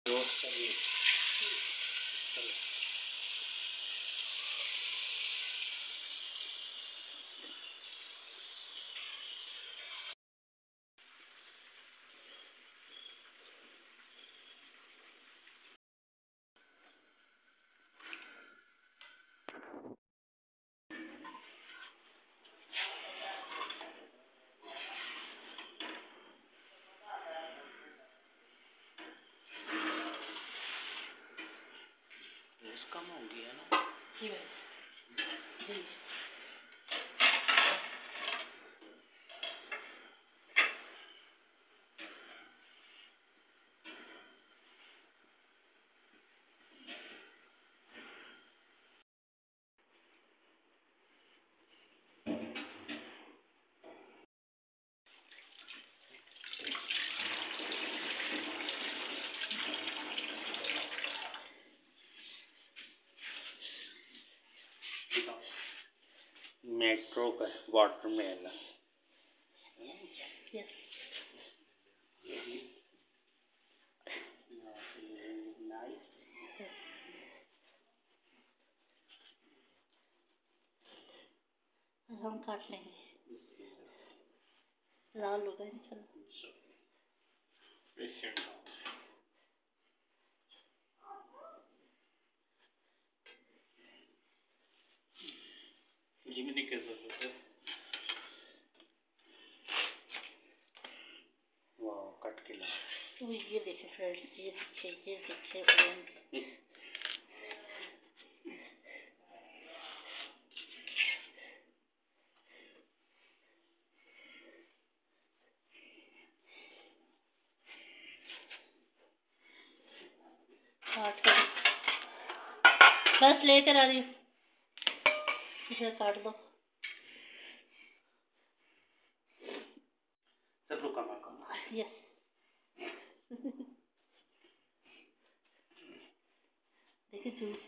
Roast करिए। कम हो गया ना जी भाई जी। मेट्रो का वाटरमेलन हम काट लेंगे, लाल होगा इंशाल्लाह। ये भी नहीं कर सकते। वाह कट के ला। तो ये देखे फ्रेंड्स, ये देखे फ्रेंड्स, बस लेकर आ रही हूँ, इसे काट दो। सब रुका यस देखिए जूस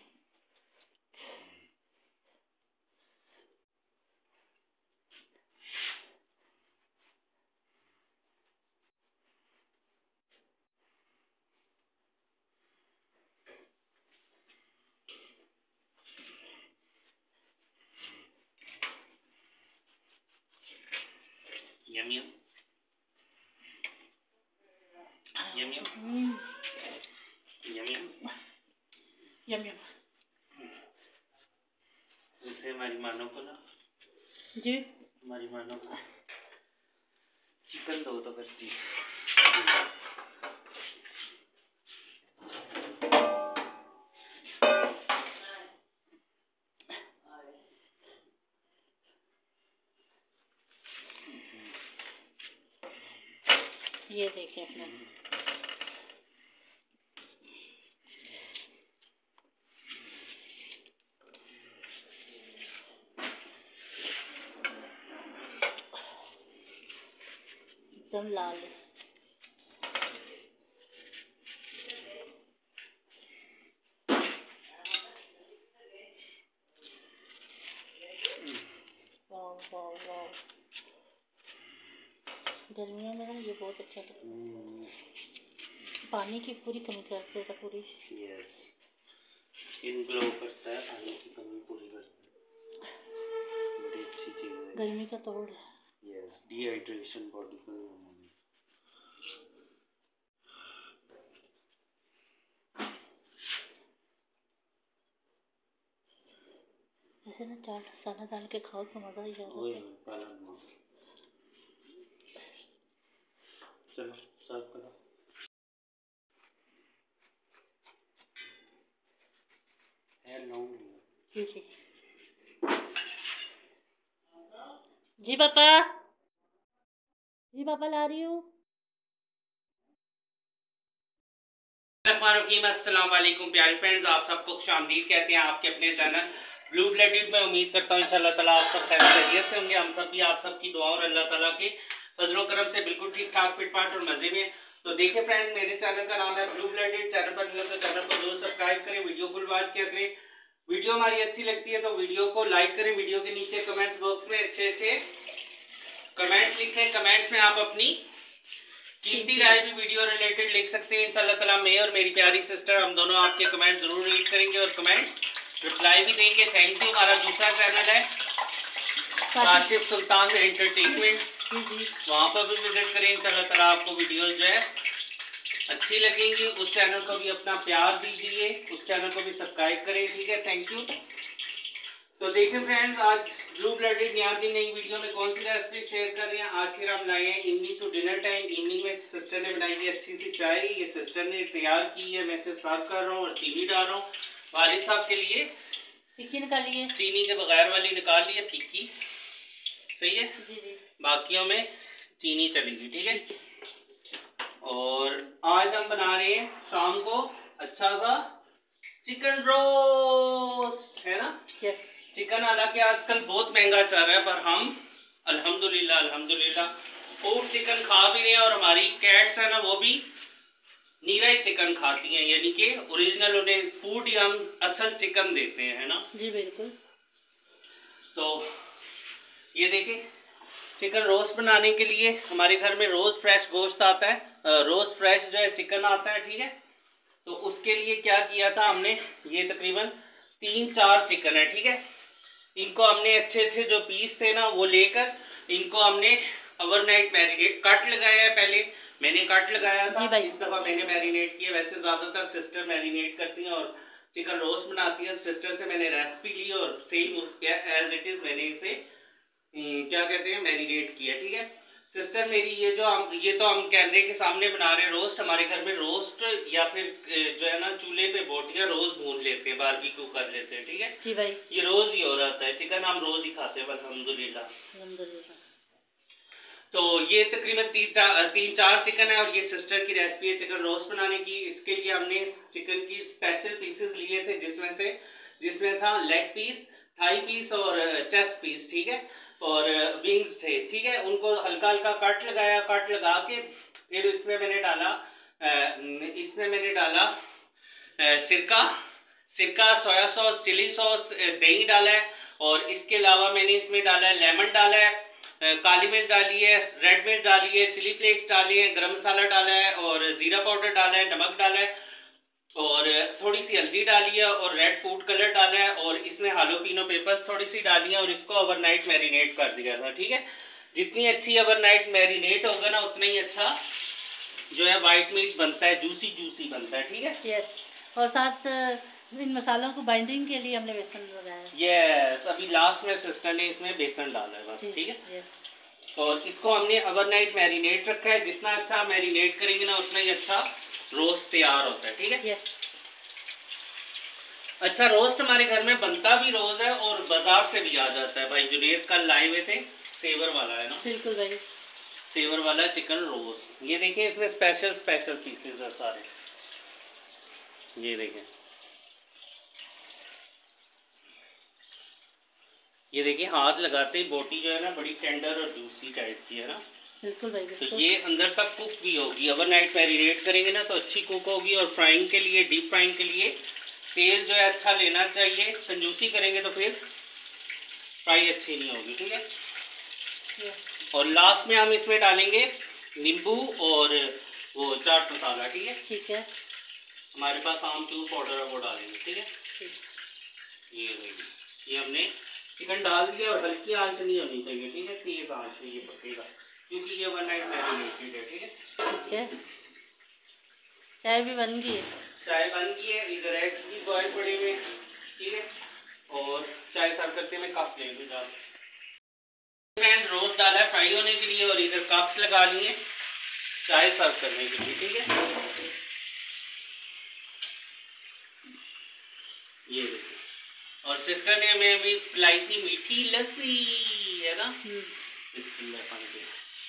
यम यम यम यम यम यम यम। उसे हमारी मानो को ना जी, हमारी मानो को चिकन दो तो करती। ये देखें अपना एकदम लाल है। गर्मियों में ना ये बहुत अच्छा लगता है, पानी की पूरी कमी कर देगा पूरी। यस, स्किन ग्लो करता है, पानी की कमी पूरी करता है, बड़ी अच्छी चीज़ है। गर्मी का तोड़ है। यस, डिहाइड्रेशन बॉडी को। ऐसे ना चाट मसाला डाल के खाओ तो मज़ा ही आता है। चलो सर्व करो। जी जी जी पापा, जी पापा ला रही हूँ। अस्सलाम वालेकुम प्यारे फ्रेंड्स, आप सबको खुशामदीद कहते हैं आपके अपने चैनल ब्लू ब्लडेड में। उम्मीद करता हूँ इंशाल्लाह ताला आप सब खैरियत से होंगे। हम सब भी आप सबकी दुआ और अल्लाह ताला के फजलो करम से बिल्कुल ठीक ठाक फिट फाट और मजे में। तो देखिए फ्रेंड्स, मेरे चैनल का नाम है ब्लू ब्लडेड। चैनल पर तो चैनल को जरूर सब्सक्राइब करें, वीडियो को वॉच किया करें। वीडियो हमारी अच्छी लगती है तो वीडियो को लाइक करें। वीडियो के नीचे कमेंट्स बॉक्स में अच्छे अच्छे कमेंट्स लिखें। कमेंट्स में आप अपनी कीमती राय भी वीडियो रिलेटेड लिख सकते हैं इंशाल्लाह ताला। मैं और मेरी प्यारी सिस्टर हम दोनों आपके कमेंट जरूर रीड करेंगे और कमेंट रिप्लाई भी देंगे। Thank you. हमारा दूसरा चैनल है काशिफ सुल्तान एंटरटेनमेंट, वहाँ पर भी विजिट करें इंशाल्लाह ताला। आपको वीडियोस जो है अच्छी लगेंगी। उस चैनल को भी अपना प्यार दीजिए, उस चैनल को भी सब्सक्राइब करें, ठीक है। Thank you. तो देखिए फ्रेंड्स, आज ब्लू ब्लडेड नियाज़ की नई वीडियो में कौन सी रेसिपी शेयर कर रहे हैं। आखिर हम लाए हैं evening to dinner time. Evening में सिस्टर ने बनाई है अच्छी सी चाय, ये सिस्टर ने तैयार की है, मैं सिर्फ सर्व कर रहा हूँ और चीनी डाल रहा हूँ। वालिद साहब के लिए फीकी निकाली है, चीनी के बगैर वाली निकाल ली है, फीकी, सही है जी जी। बाकियों में चीनी चलेगी, ठीक है। और आज हम बना रहे हैं शाम को अच्छा सा चिकन रोस्ट, है ना। यस। चिकन हालांकि आजकल बहुत महंगा चल रहा है, पर हम अल्हम्दुलिल्लाह फूड चिकन खा भी रहे हैं। और हमारी कैट्स है ना, वो भी नीरा ही चिकन खाती हैं, यानी कि ओरिजिनल उन्हें फूड ही हम असल चिकन देते हैं, है ना जी बिल्कुल। तो ये देखिए, चिकन रोस्ट बनाने के लिए हमारे घर में रोज फ्रेश गोश्त आता है, रोज फ्रेश जो है चिकन आता है, ठीक है। तो उसके लिए क्या किया था हमने, ये तकरीबन 3-4 चिकन है, ठीक है। इनको हमने अच्छे अच्छे जो पीस थे ना वो लेकर इनको हमने ओवरनाइट मैरिनेट, कट लगाया है। पहले मैंने कट लगाया था, इस दफा मैंने मैरिनेट किया। वैसे ज्यादातर सिस्टर मैरिनेट करती हैं और चिकन रोस्ट बनाती है। सिस्टर से मैंने रेसिपी ली और सेम एज इट इज मैंने इसे क्या कहते हैं मैरिनेट किया, ठीक है। सिस्टर मेरी ये तो हम कैमरे के सामने बना रहे हैं रोस्ट। हमारे घर में रोस्ट या फिर जो है ना चूल्हे पे बोटियां रोज भून लेते हैं, बारबेक्यू कर लेते हैं, ठीक है जी भाई। ये रोज ही हो रहा है, चिकन हम रोज ही खाते हैं अल्हम्दुलिल्लाह। तो ये तकरीबन 3-4 चिकन है और ये सिस्टर की रेसिपी है चिकन रोस्ट बनाने की। इसके लिए हमने चिकन की स्पेशल पीसेस लिए थे, जिसमें था लेग पीस, थाई पीस और चेस्ट पीस, ठीक है। और विंग्स थे, ठीक है। उनको हल्का हल्का कट लगाया, कट लगा के फिर इसमें मैंने डाला सिरका, सोया सॉस, चिली सॉस, दही डाला है। और इसके अलावा मैंने इसमें डाला है लेमन डाला है, काली मिर्च डाली है, रेड मिर्च डाली है, चिली फ्लेक्स डाली है, गरम मसाला डाला है और जीरा पाउडर डाला है, नमक डाला है और थोड़ी सी हल्दी डाली है और रेड फूड कलर डाला है और इसमें हालोपिनो पेपर्स थोड़ी सी डाली है और इसको ओवरनाइट मैरिनेट कर दिया था, ठीक है। जितनी अच्छी ओवरनाइट मैरिनेट होगा ना उतना ही अच्छा जो है वाइट मीट बनता है, जूसी बनता है, ठीक है। यस। और साथ इन मसालों को बाइंडिंग के लिए हमने बेसन लगाया। यस, अभी लास्ट में सिस्टर ने इसमें बेसन डाला है बस, ठीक है। और इसको हमने ओवरनाइट मैरिनेट रखा है। जितना अच्छा मैरिनेट करेंगे ना उतना ही अच्छा रोस्ट तैयार होता है, ठीक है। अच्छा रोस्ट हमारे घर में बनता भी रोज है और बाजार से भी आ जाता है। भाई जुनेद कल लाए हुए थे, सेवर वाला है ना, बिल्कुल भाई, सेवर वाला चिकन रोस्ट। ये देखिए इसमें स्पेशल पीसेस है सारे, ये देखिए, ये देखिए हाथ लगाते ही बोटी जो है ना बड़ी टेंडर और जूसी टाइप की है ना। बिल्कुल भाई बिल्कुल। तो ये अंदर तक कुक भी होगी। ओवरनाइट मैरिनेट करेंगे ना तो अच्छी कुक होगी। और फ्राइंग के लिए, डीप फ्राइंग के लिए तेल जो है अच्छा लेना चाहिए। कंजूसी करेंगे तो फिर फ्राई अच्छी नहीं होगी, ठीक है। और लास्ट में हम इसमें डालेंगे नींबू और वो चाट मसाला, ठीक है। ठीक है। हमारे पास आमचूर पाउडर है, वो डालेंगे, ठीक है। ये देखिए, ये हमने चिकन डाल दिया और हल्की आंच नहीं होनी चाहिए, ठीक है। तेज आंच पे ये पकेगा क्योंकि ये ओवरनाइट मैरिनेटेड है, ठीक है। ठीक है। चाय भी बन गई है, चाय बन गई है, इधर एग्स भी बॉयल पड़े हुए, ठीक है। और चाय सर्व करते में कप ले लो जाओ। मैंने रोस्ट डाला है फ्राई होने के लिए और इधर कप्स लगा लिए चाय सर्व करने के लिए, ठीक है। ये देखिए, और सिस्टर ने हमें अभी पिलाई थी मीठी लस्सी, है ना। बिस्मिल्लाह पानी दे।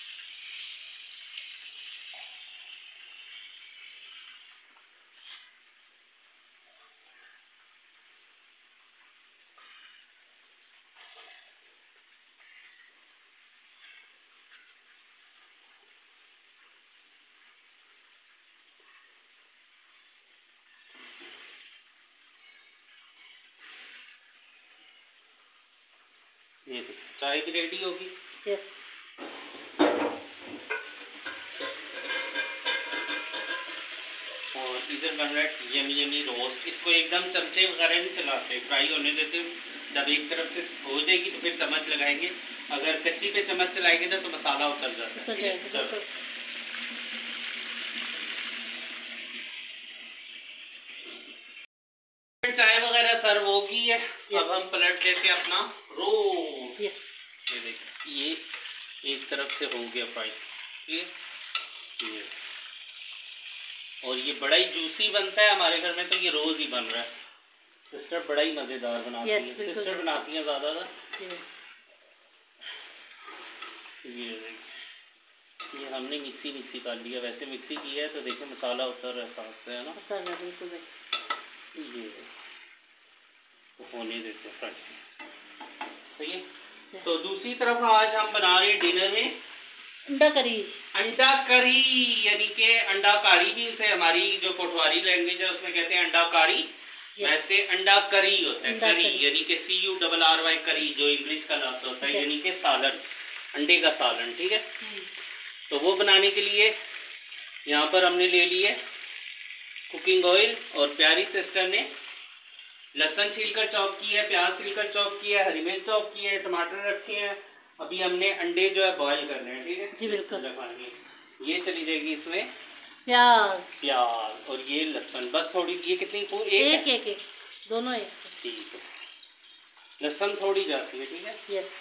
ये चाय भी रेडी होगी। यस। इधर बन रहा है यमी यमी रोस्ट। इसको एकदम चमचे वगैरह नहीं चलाते, फ्राई होने देते। जब एक तरफ से हो जाएगी तो फिर चम्मच लगाएंगे, अगर कच्ची पे चम्मच चलाएंगे ना तो मसाला उतर जाता है। चलो चाय वगैरह सर्व हो गई है। अब हम पलट लेते हैं अपना रोस्ट। ये देखिए ये एक तरफ से हो गया फ्राई, ठीक है। और ये बड़ा ही जूसी बनता है हमारे घर में, तो ये रोज ही बन रहा है। सिस्टर बड़ा ही मजेदार बनाती है, सिस्टर बनाती है ज्यादा ना। ये हमने मिक्सी कर लिया, वैसे मिक्सी की है तो देखिए मसाला उतर रहा है साथ से, है ना। उतर रहा है बिल्कुल। ये तो होने देते हैं फ्राई, सही है। तो दूसरी तरफ आज हम बना रहे हैं डिनर में अंडा करी, यानी कि अंडा कारी भी उसे हमारी जो पोठवारी लैंग्वेज है उसमें कहते हैं अंडा कारी। वैसे अंडा करी होता है, करी यानी कि CURRY करी, जो इंग्लिश का लफ्ज होता है, यानी कि सालन, अंडे का सालन, ठीक है। तो वो बनाने के लिए यहाँ पर हमने ले लिए कुकिंग ऑयल, और प्यारी सिस्टर ने लहसुन छीलकर चॉप किया है, प्याज छीलकर चॉप किया है, हरी मिर्च चॉप किया है, टमाटर रखे हैं। अभी हमने अंडे जो है बॉईल करने हैं, ठीक है जी, बिल्कुल। ये चली जाएगी इसमें प्याज और ये लहसुन, बस थोड़ी, ये कितनी पूरी एक दोनों एक, ठीक है। लहसुन थोड़ी जाती है, ठीक है। यस।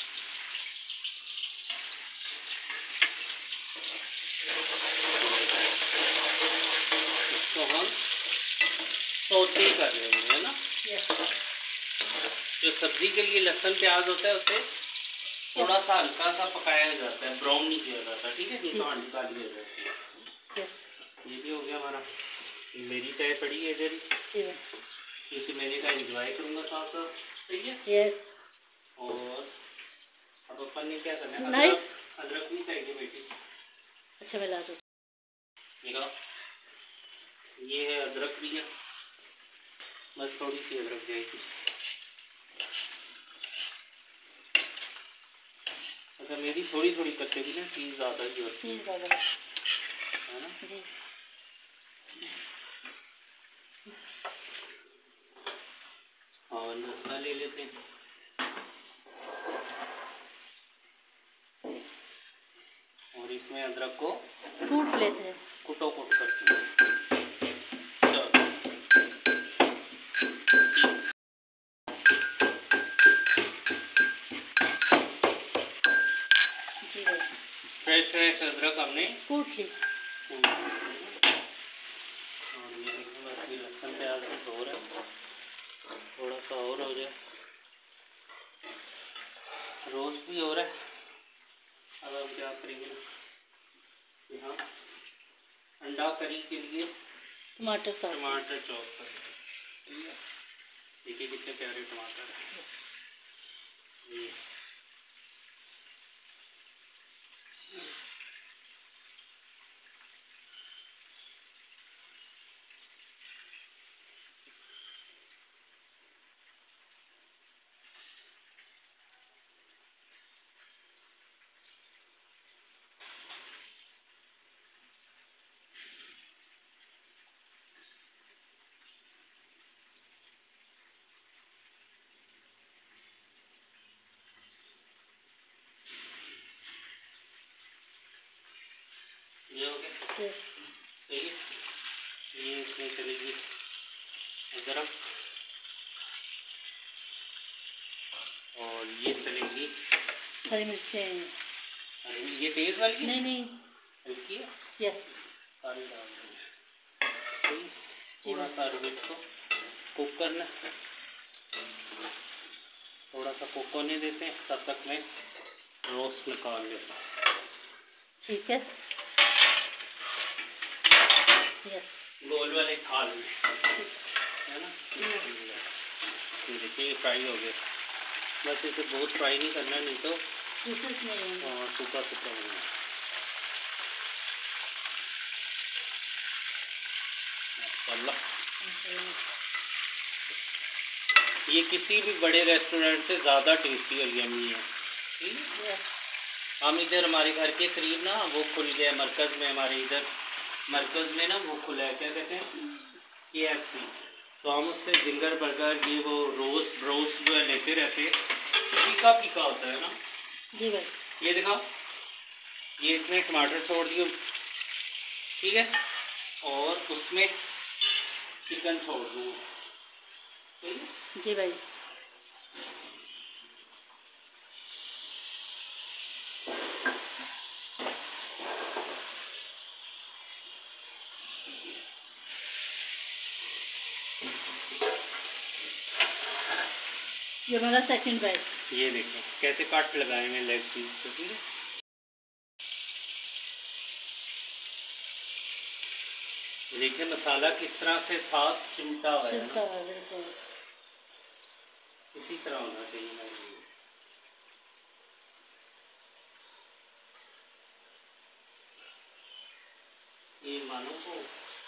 इसको हम सौते कर लेंगे, है ना। यस। जो सब्जी के लिए लहसुन प्याज होता है उसे थोड़ा सा हल्का सा पकाया जाता है, ब्राउन नहीं किया जाता, ठीक है। नहीं तो अंडी काली हो जाती है। ये भी हो गया हमारा। मेरी चाय पड़ी है इधर ही, क्योंकि मैंने कहा एंजॉय करूँगा साथ साथ, सही है। यस। और अब अपन ने क्या करना है, अदरक नहीं चाहिए बेटी। अच्छा मिला दो, देखा ये है अदरक भी है, बस थोड़ी सी अदरक जाएगी। अच्छा मेरी थोड़ी थोड़ी करते भी ना, चीज़ ज़्यादा ही होती है, है ना। और नाश्ता ले लेते हैं, और इसमें अदरक को कूट लेते हैं, कुटो कुट करते हैं। फ्रेश अदरक हमने कूट ली, और ये देखो बस ये लहसुन प्याज हो रहा है, थोड़ा सा और हो जाए, रोस्ट भी हो रहा है। अब हम क्या करेंगे, यहाँ अंडा करी के लिए टमाटर चॉप करेंगे, देखिए कितने प्यारे टमाटर है। ये हो गया, ठीक है। ये इसमें चलेगी अदरक, और ये चलेगी हरी मिर्चें। ये तेज वाली है? नहीं हल्की है। यस, सारी डाल देंगे, थोड़ा सा हरी मिर्च को कुक करना, थोड़ा सा कुक होने देते हैं, तब तक मैं रोस्ट निकाल लेता हूँ, ठीक है। गोल वाले थाल में, है ना। देखिए फ्राई हो गया, बस इसे बहुत फ्राई नहीं करना, नहीं तो सूखा बनना। ये किसी भी बड़े रेस्टोरेंट से ज़्यादा टेस्टी और यम्मी है। हम इधर हमारे घर के करीब ना वो खुल गया मरकज़ में, हमारे इधर मरकज में ना वो खुला है, क्या कहते हैं, KFC। तो हम उससे जिंगर बर्गर ये वो रोस्ट जो है लेते रहते हैं। फीका फीका होता है ना जी भाई। ये दिखाओ, ये इसमें टमाटर छोड़ दिए, ठीक है, और उसमें चिकन छोड़ दूँ, ठीक है जी भाई। ये हमारा सेकंड बैच। ये देखिए कैसे कट लगाए हैं लेग पीस को, ठीक है। देखिए मसाला किस तरह से साथ चिमटा हुआ है ना, इसी तरह होना चाहिए। ये मानो को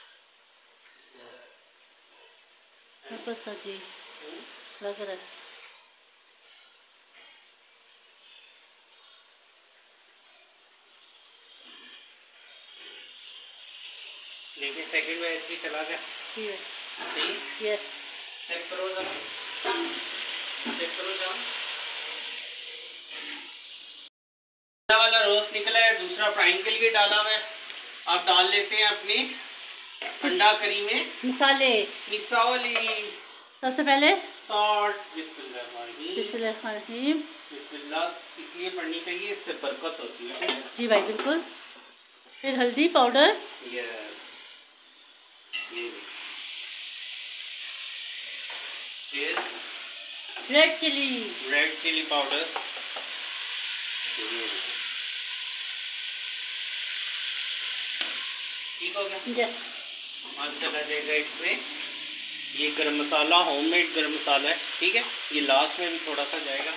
जी लग रहा है। देखिए सेकंड बैच भी चला गया, जी है। सही, यस। चेक करो जरा, चेक करो जरा। वाला रोस्ट निकला है, दूसरा फ्राइंग के लिए डाला हुआ है। आप डाल लेते हैं अपने अंडा करी में मसाले। सबसे पहले सॉल्ट, बिस्मिल्लाहिर्रहमानिर्रहीम। बिस्मिल्लाह इसलिए पढ़नी चाहिए, इससे बरकत होती है। जी भाई बिल्कुल। फिर हल्दी पाउडर, फिर रेड चिली पाउडर, ठीक हो गया। यस। अब चला जाएगा इसमें ये गरम मसाला, होममेड गरम मसाला है, ठीक है, ये लास्ट में भी थोड़ा सा जाएगा।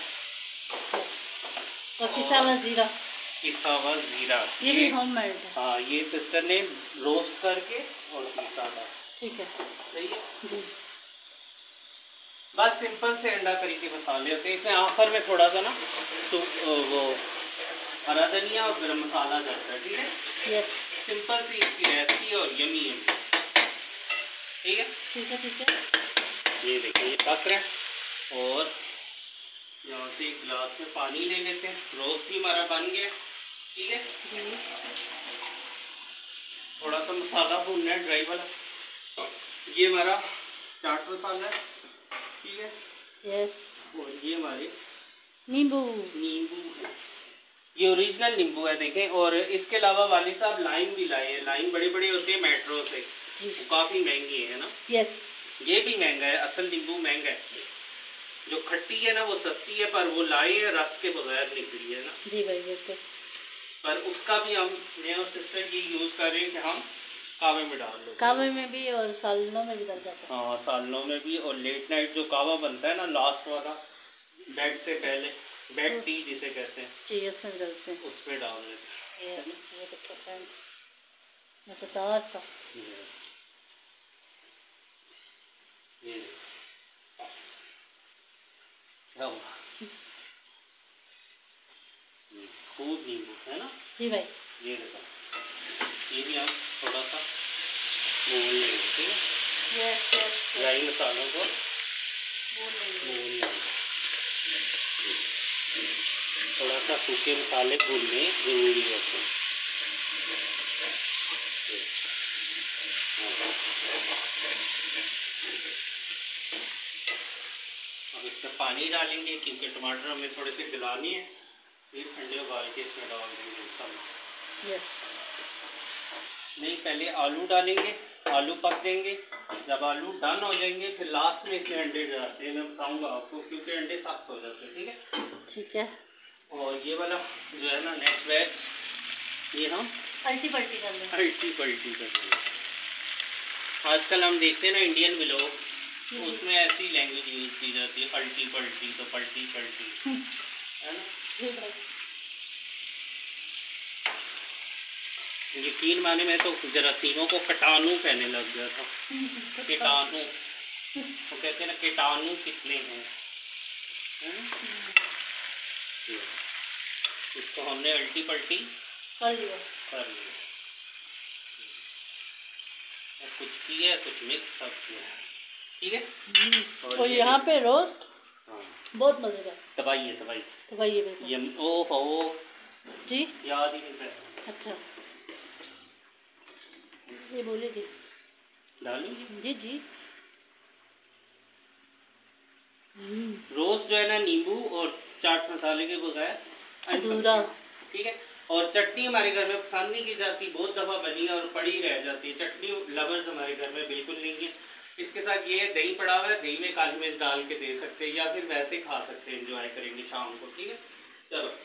और पिसा हुआ जीरा, ये भी होममेड है। हाँ ये सिस्टर ने रोस्ट करके और पिसा था, ठीक है, सही है जी। बस सिंपल से अंडा करी के मसाले होते हैं। इसमें आखिर में थोड़ा सा ना तो वो हरा धनिया और गरम मसाला जाता है, ठीक है। यस। सिंपल सी इसकी रेसिपी और यमी यमी, ठीक है ठीक है ठीक है। ये देखिए ये पक रहा है और यहाँ से एक गिलास में पानी ले लेते हैं। रोस्ट भी हमारा बन गया, ठीक है। थोड़ा सा मसाला भूनना है ड्राई वाला, ये हमारा चाट मसाला है, ठीक है। यस। और ये हमारे नींबू है, ये ओरिजिनल नींबू है देखें। और इसके अलावा वाली साहब लाइम भी लाए हैं, लाइम बड़ी बड़ी होती है मेट्रो से, काफ़ी महंगी है ना। यस। ये भी महंगा है, असल नींबू महंगा है। जो खट्टी है ना वो सस्ती है, पर वो लाए है रस के बगैर निकली है ना। जी भाई बिल्कुल। पर उसका भी हम मैं और सिस्टर ये यूज़ कर रहे हैं कि हम कावे में डाल लो, कावे में भी और सालनों में भी डल जाता है। हाँ सालनों में भी। और लेट नाइट जो कावा बनता है ना लास्ट वाला, बेड से पहले, बेड टी जिसे कहते हैं, जी उसमें डालते हैं, उस पर डाल देते हैं। ये देखो फ्रेंड्स, मज़ेदार सा। ये क्या हुआ, खूब नींबू है ना। जी भाई। ये देखो, ये भी हम थोड़ा सा भून लेंगे, ठीक है। ड्राई मसालों को भून लेंगे। थोड़ा सा सूखे मसाले भूनने जरूरी होते हैं। अब इसमें पानी डालेंगे क्योंकि टमाटर हमें थोड़े से गलाने हैं, फिर ठंडे उबाल के इसमें डाल देंगे सब। यस। नहीं पहले आलू डालेंगे, आलू पक देंगे। जब आलू डन हो जाएंगे फिर लास्ट में इसमें अंडे डालते हैं, मैं बताऊंगा आपको, क्योंकि अंडे सख्त हो जाते हैं, ठीक है। ठीक है। और ये वाला जो है ना नेक्स्ट बैच, ये हम अल्टी पल्टी कर लेंगे। अल्टी पल्टी करते हैं। आजकल हम देखते हैं ना इंडियन व्लॉग, उसमें ऐसी लैंग्वेज यूज की जाती है, अल्टी पल्टी, तो पल्टी पल्टी है ना। यकीन माने मैं तो जरासीमों को कीटाणु कहने लग गया था। कीटाणु, वो कहते हैं ना कीटाणु कितने हैं, इसको हमने अल्टी पल्टी कर लिया। कुछ की है, कुछ मिक्स सब किया है, ठीक है। और यहाँ पे रोस्ट हाँ बहुत मजे का। दबाइए दबाइए दबाइए बिल्कुल। ये ओ जी याद ही नहीं था। अच्छा ये बोलिए जी। डालूंगी जी जी। रोस्ट जो है ना नींबू और चाट मसाले के बगैर अधूरा। ठीक है। और चटनी हमारे घर में पसंद नहीं की जाती, बहुत दफ़ा बनी और पड़ी रह जाती है। चटनी लवर्स हमारे घर में बिल्कुल नहीं है। इसके साथ ये दही पड़ा हुआ है, दही में काली मिर्च डाल के दे सकते हैं या फिर वैसे खा सकते हैं, एंजॉय करेंगे शाम को, ठीक है। चलो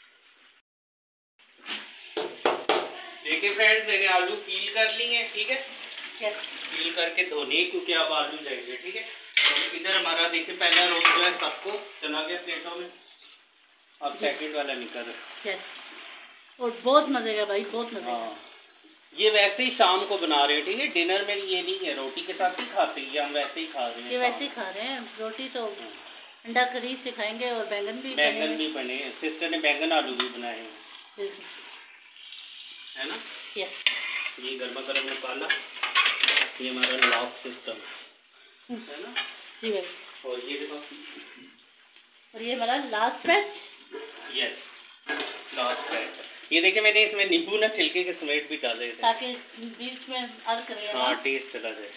देखिए फ्रेंड्स, मैंने आलू पील कर लिए हैं, ठीक है। पील करके धोने क्योंकि अब आलू जाएंगे, ठीक है। तो इधर हमारा देखिए पहला रोस्ट जो है सबको चला गया प्लेटों में, अब सेकंड वाला निकल रहा है। और बहुत मजे का भाई, बहुत मजे का। ये वैसे ही शाम को बना रहे हैं, ठीक है। डिनर में ये नहीं है, रोटी के साथ ही खाते हैं, हम वैसे ही खा रहे हैं। ये वैसे ही खा रहे हैं, रोटी तो अंडा करी से खाएंगे और बैंगन भी बने। सिस्टर ने बैंगन आलू भी बनाए हैं, है ना। यस। ये गर्मा गर्म निकाला, ये हमारा लॉक सिस्टम है ना जी भाई। और ये देखो, और ये हमारा last batch. Yes last batch. ये देखिए मैंने इसमें नींबू ना छिलके के समेत भी डाले थे ताकि बीच में अर्क रहे। हाँ टेस्ट चला जाए।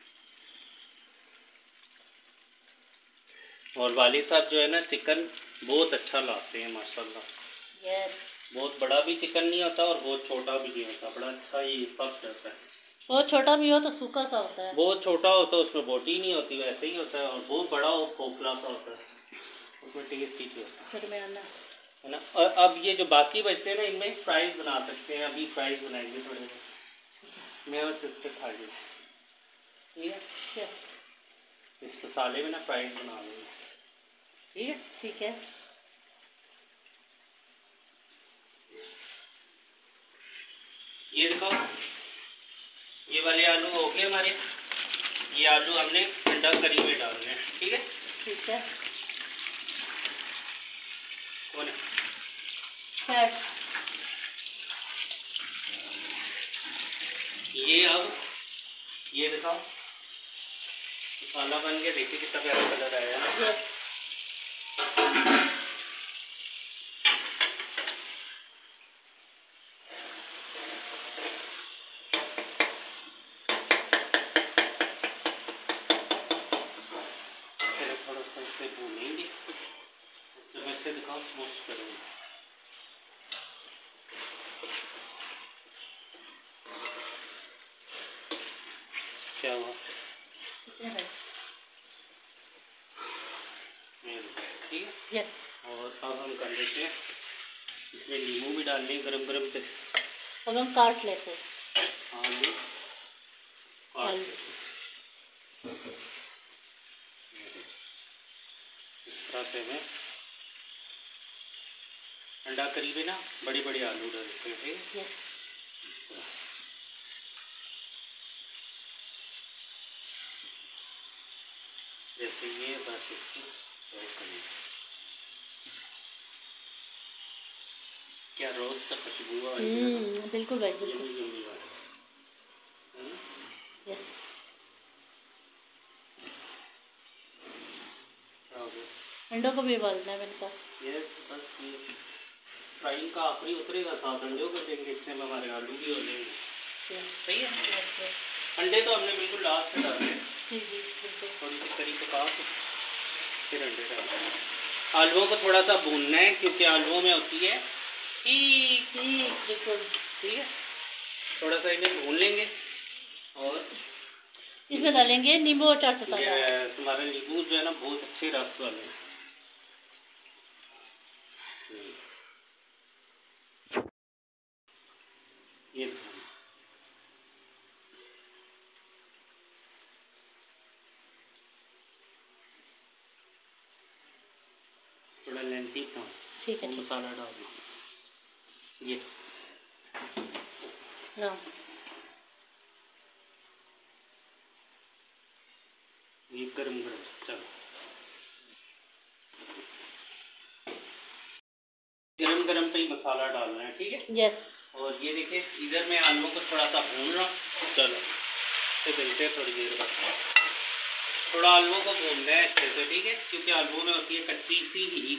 और वालिद साहब जो है ना चिकन बहुत अच्छा लाते हैं माशाल्लाह। यस। बहुत बड़ा भी चिकन नहीं होता और बहुत छोटा भी नहीं होता, बड़ा अच्छा ही पक जाता है। बहुत छोटा भी हो तो सूखा सा होता है, बहुत छोटा हो तो उसमें बोटी नहीं होती, वैसे ही होता है। और बहुत बड़ा हो खोखला सा होता है, उसमें टेस्ट ही होता है ना। और अब ये जो बाकी बचते हैं ना, इनमें फ्राइज बना सकते हैं। अभी फ्राइज बनाएंगे थोड़े बहुत, मैं और सिस्टर खा लेंगे, ठीक है। इस मसाले में ना फ्राइज बना लेंगे, ठीक है। ठीक है। ये देखो ये वाले आलू हो गए हमारे। ये आलू हमने अंडा करी में डालने हैं, ठीक है। ठीक है। कौन है? ये अब ये दिखाओ मसाला बन गया, देखिए कितना प्यारा कलर आया है। थोड़ा सा इसे भूनेंगे, जब ऐसे दिखाओ स्मोश करेंगे। क्या हुआ? ठीक है। यस। और अब हम कर लेते हैं इसमें नींबू भी डालने गरम गरम से। अब हम काट लेते हैं आलू काट लेते हैं इस तरह से। हमें अंडा करी में ना बड़ी बड़ी आलू डालते हैं, यस। जैसे ये बस इसको सर्व करेंगे। क्या रोस्ट सा खुशबू आ रही है? बिल्कुल भाई बिल्कुल। यस। अंडों को भी उबालना है मैंने कहा। यस बस ये फ्राइंग का आखिरी उतरेगा, साथ अंडों कर देंगे, इतने में हमारे आलू भी हो जाएंगे। सही है। अंडे तो हमने बिल्कुल लास्ट में डाले। जी जी बिल्कुल। थोड़ी सी करी पका के फिर अंडे डालेंगे। आलूओं को थोड़ा सा भूनना है क्योंकि आलूओं में होती है बिल्कुल ठीक है। थोड़ा सा इन्हें भून लेंगे और इसमें डालेंगे नींबू और चाट मसाला। हमारे नींबू जो है ना बहुत अच्छे रस वाले हैं। ये थोड़ा लेंथी था, ठीक है। मसाला डालना ये गरम गरम। चलो गरम गरम पे ही मसाला डालना है, ठीक है। यस। और ये देखिए इधर मैं आलूओं को थोड़ा सा भून रहा हूँ। चलो से मिलते हैं थोड़ी देर बाद। थोड़ा आलूओं को भूनना है अच्छे से, ठीक है, क्योंकि आलूओं में होती है कच्ची सी ही।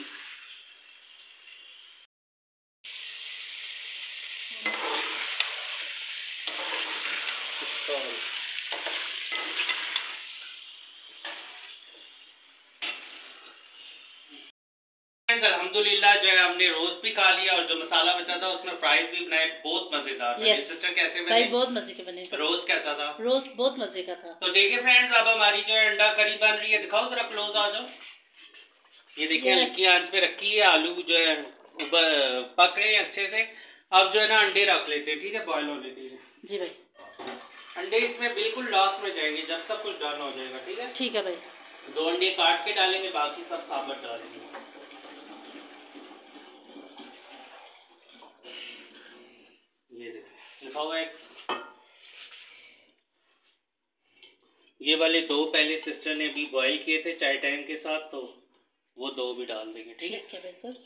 अल्हम्दुलिल्लाह जो है हमने रोस्ट भी खा लिया और जो मसाला बचा था उसमें फ्राइज भी बनाए, बहुत मजेदार था। सिस्टर कैसे बने? भाई बहुत मजे के बने। रोस्ट कैसा था? रोस्ट बहुत मजे का था। तो देखिए फ्रेंड्स, अब हमारी जो है अंडा करी बन रही है, दिखाओ जरा क्लोज आ जाओ। ये देखिए हल्की आंच पे रखी है, आलू जो है पक रहे हैं अच्छे से। अब जो है ना अंडे रख लेते हैं, ठीक है, बॉयल होने के लिए। जी भाई। अंडे इसमें बिल्कुल लास्ट में जाएंगे जब सब कुछ डन हो जाएगा, ठीक है। ठीक है भाई। 2 अंडे काट के डालेंगे, बाकी सब साबुत डालेंगे। ये देखिए लिखा हुआ है। ये वाले 2 पहले सिस्टर ने भी बॉईल किए थे चाय टाइम के साथ, तो वो 2 भी डाल देंगे, ठीक है। बिल्कुल।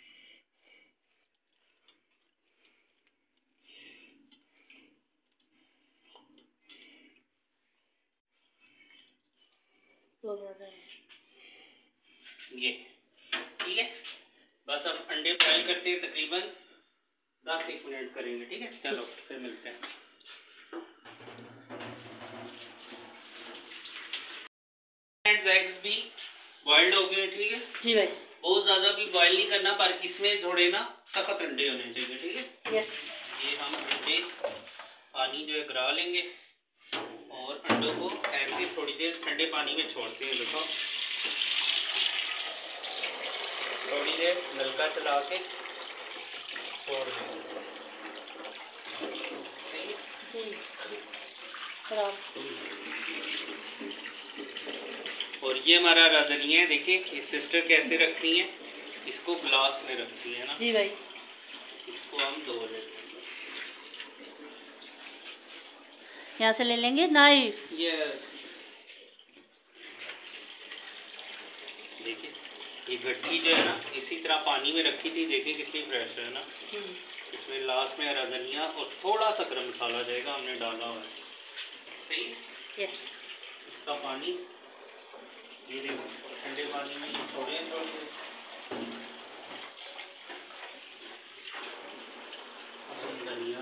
ये ठीक है, बस अब अंडे बॉईल करते हैं, तकरीबन 10-1 मिनट करेंगे, ठीक है। चलो फिर मिलते हैं। एग्स भी बॉइल्ड हो गए, ठीक है जी भाई। बहुत ज्यादा भी बॉईल नहीं करना, पर इसमें थोड़े ना सख्त अंडे होने चाहिए, ठीक है। यस। ये हम अंडे पानी जो है गिरा लेंगे और अंडों को ऐसे थोड़ी देर ठंडे पानी में छोड़ते हैं। देखो थोड़ी देर नलका चला के छोड़ देंगे। और ये हमारा राजनिया है, देखिए ये सिस्टर कैसे रखती है, इसको ग्लास में रखती है ना। जी भाई। इसको हम धो लेते हैं, यहाँ से ले लेंगे नाइफ। ये देखिए ये गट्टी जो है ना इसी तरह पानी में रखी थी, देखिए कितनी फ्रेश है ना। इसमें लास्ट में हरा धनिया और थोड़ा सा गरम मसाला जाएगा, हमने डाला हुआ है, सही। यस। इसका पानी ये देखो ठंडे पानी में छोड़े थोड़ी देर। धनिया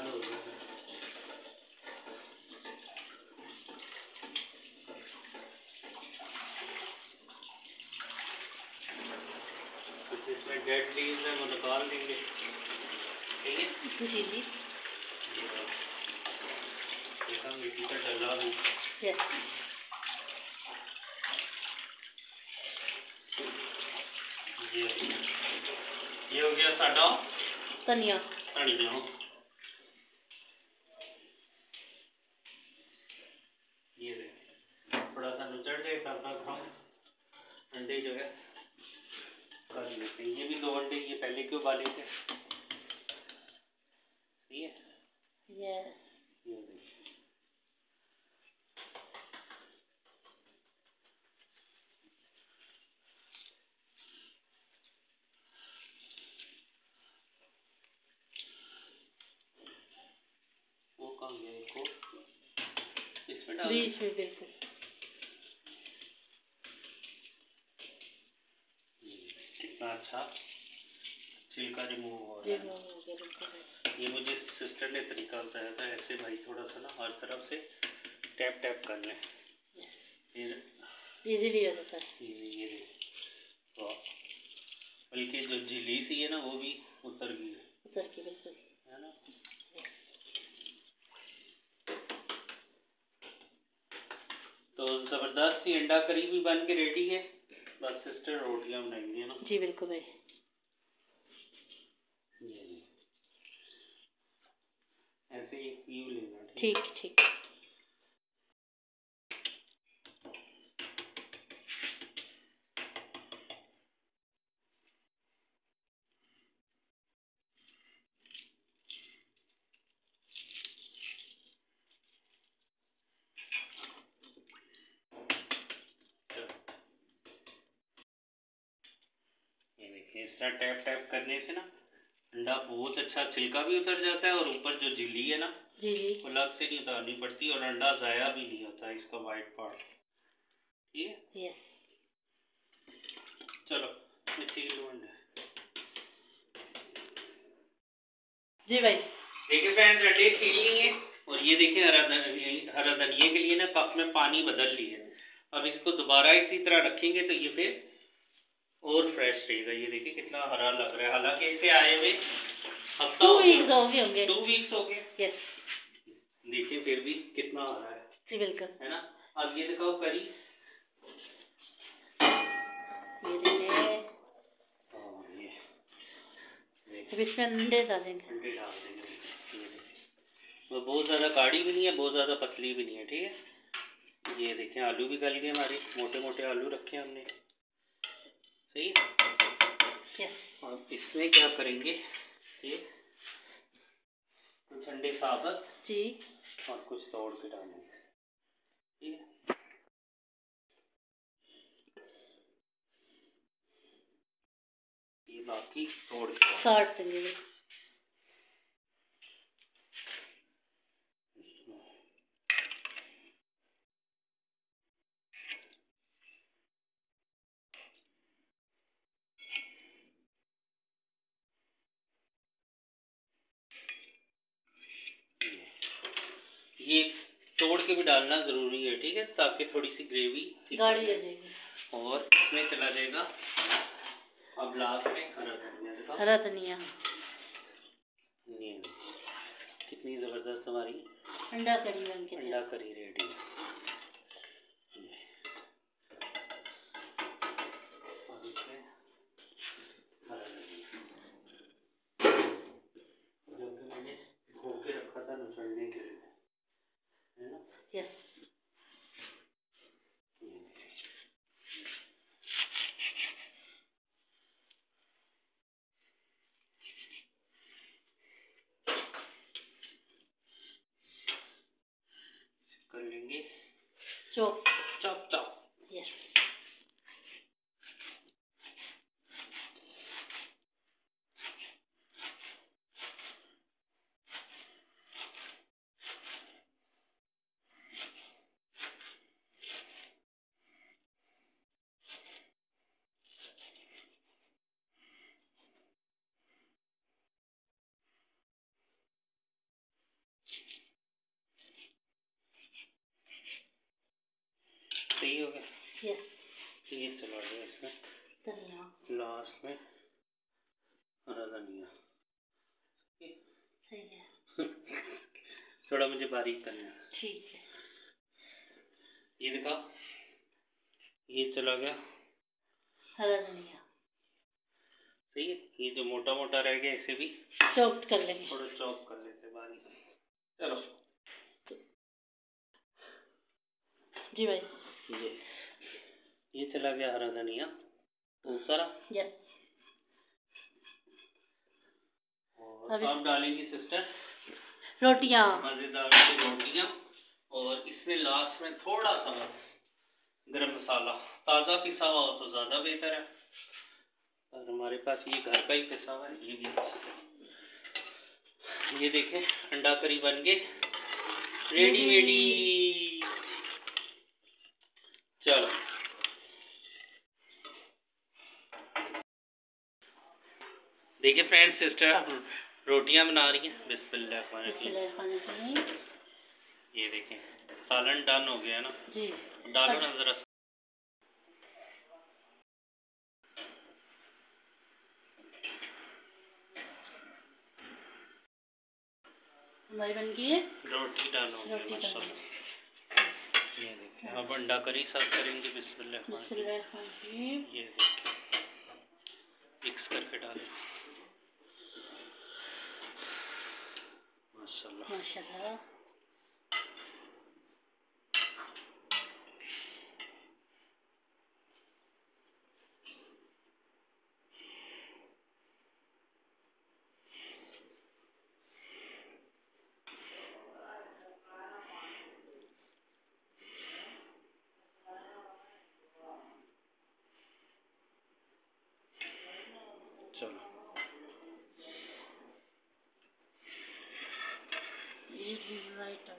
कुछ इसमें डेड लीव्स है वो निकाल देंगे, ठीक है। जी जी। ये सब मिट्टी का डला दूँ। यस। ये हो गया साडा धनिया। धनिया। ये थोड़ा सा नुचड़ जाए तब तक हम अंडे जो है कर लेते हैं। ये भी 2 अंडे ये पहले क्यों उबाले थे, सही है। यस। ये देखिए वो कहाँ गया, इसको इसमें डाल बीच में बिल्कुल। कितना अच्छा छिलका रिमूव हो रहा है। ये मुझे सिस्टर ने तरीका बताया था, ऐसे भाई थोड़ा सा ना हर तरफ से टैप टैप कर लें, फिर इजीली हो जाता है। ये तो बल्कि जो झिल्ली सी है ना वो भी उतर गई है, बिल्कुल है ना। तो जबरदस्त सी अंडा करी भी बन के रेडी है, बस सिस्टर रोटियां बनाएंगी, है ना। जी बिल्कुल भाई। ऐसे ही पीव लेना, ठीक ठीक। इस तरह टैप टैप करने से ना अंडा बहुत अच्छा छिलका भी उतर जाता है और ऊपर जो झिल्ली है ना जी जी। अलग से नहीं उतारनी पड़ती और अंडा ज़ाया भी नहीं होता इसका वाइट पार्ट। ठीक है, यस। चलो मैं छील लूँ अंडा। जी भाई। देखिए फ्रेंड्स, अंडे छील लिए और ये देखिए हरा धनिया के लिए ना कप में पानी बदल लिए। अब इसको दोबारा इसी तरह रखेंगे तो ये फिर और फ्रेश रहेगा। ये देखिए कितना हरा लग रहा है, हालांकि इसे आए हुए हफ्ता 2 वीक्स हो गए होंगे। 2 वीक्स हो गए। यस। देखिए फिर भी कितना हरा है। जी बिल्कुल, है ना। अब ये दिखाओ करी। ये देखिए, ये अब इसमें अंडे डालेंगे। अंडे डाल देंगे। ये देखिए वो बहुत ज़्यादा गाढ़ी भी नहीं है, बहुत ज़्यादा पतली भी नहीं है। ठीक है, ये देखें आलू भी गल गए हमारे, मोटे मोटे आलू रखे हमने। सही है। यस। अब इसमें क्या करेंगे, ये कुछ अंडे साबुत जी और कुछ तोड़ के डालेंगे। ठीक है, ये बाकी तोड़ के काट देंगे। ये तोड़ के भी डालना ज़रूरी है। ठीक है, ताकि थोड़ी सी ग्रेवी गाढ़ी हो जाएगी। और इसमें चला जाएगा अब लास्ट में हरा धनिया। देखो हरा धनिया। ये कितनी ज़बरदस्त हमारी अंडा करी बन के अंडा करी रेडी है। अब इसमें हरा धनिया जो कि मैंने धो के रखा था नचड़ने के लिए, है ना। यस। कर लेंगे चॉप चॉप चॉप। यस। सही हो गया। यस। ये चला गया इसमें धनिया लास्ट में हरा धनिया। सही है। थोड़ा मुझे बारीक करना है। ठीक है। ये देखा, ये चला गया हरा धनिया। सही है। ये जो मोटा मोटा रह गया इसे भी चॉप कर लेंगे। थोड़ा चॉप कर लेते बारीक। चलो जी भाई। ये चला गया हरा धनिया खूब सारा। यस। और अब डालेंगे सिस्टर रोटियां, मज़ेदार रोटियां। और इसमें लास्ट में थोड़ा सा बस गरम मसाला, ताज़ा पिसा हुआ हो तो ज़्यादा बेहतर है, और हमारे पास ये घर का ही पिसा हुआ है, ये भी अच्छा है। ये देखें अंडा करी बन के रेडी रेडी। चलो देखिए फ्रेंड्स, सिस्टर रोटियां बना रही हैं। बिस्मिल्लाह। ये देखें सालन डन हो गया ना जी। डालो ना जरा। हमारी बन गई है रोटी डालो। रोटी डालो। ये देखें अब अंडा करी सर्व करेंगे। बिस्मिल्लाह। ये देखें मिक्स करके डालें। माशाल्लाह माशाल्लाह। चलो राइट